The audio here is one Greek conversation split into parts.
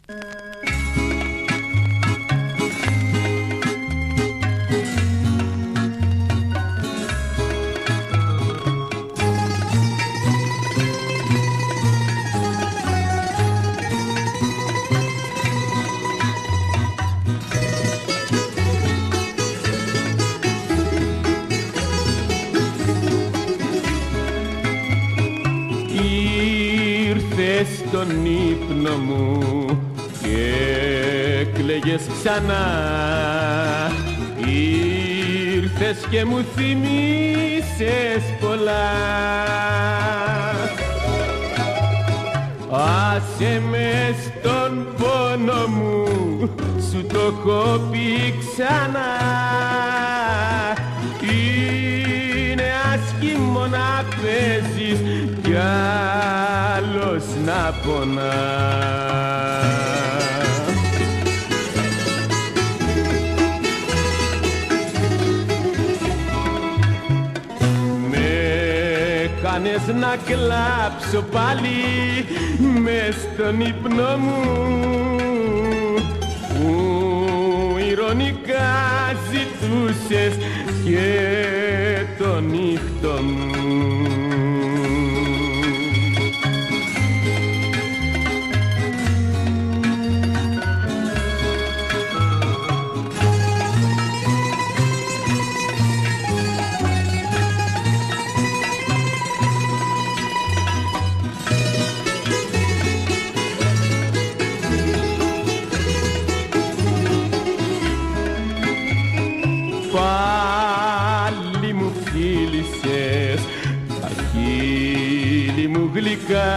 Στον ύπνο μου και κλαίγες ξανά. Ήρθες και μου θυμίσες πολλά. Άσε με στον πόνο μου, σου το έχω πει ξανά. Είναι άσχημο να παίζεις κι άλλος να πονά. Με κάνες να κλάψω πάλι μες στον ύπνο μου, που ηρωνικά ζητούσες και τον νύχτο μου. Πάλι μου φίλησες τα χείλη μου γλυκά,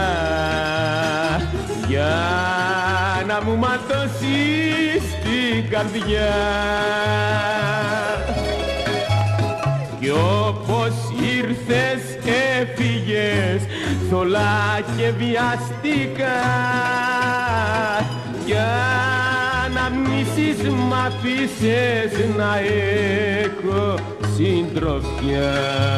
για να μου ματώσεις την καρδιά. Κι όπως ήρθες έφυγες θολά και βιαστικά, για να μνήσεις μ' αφήσες να έχω συντροφιά.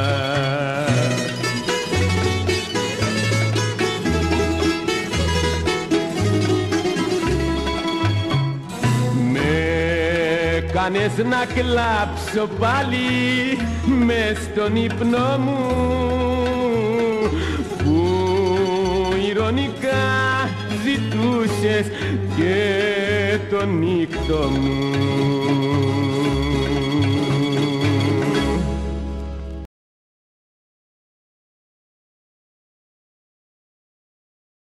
Με κάνες να κλάψω πάλι μες στον ύπνο μου, που ηρωνικά ζητούσες και τον νύχτο μου.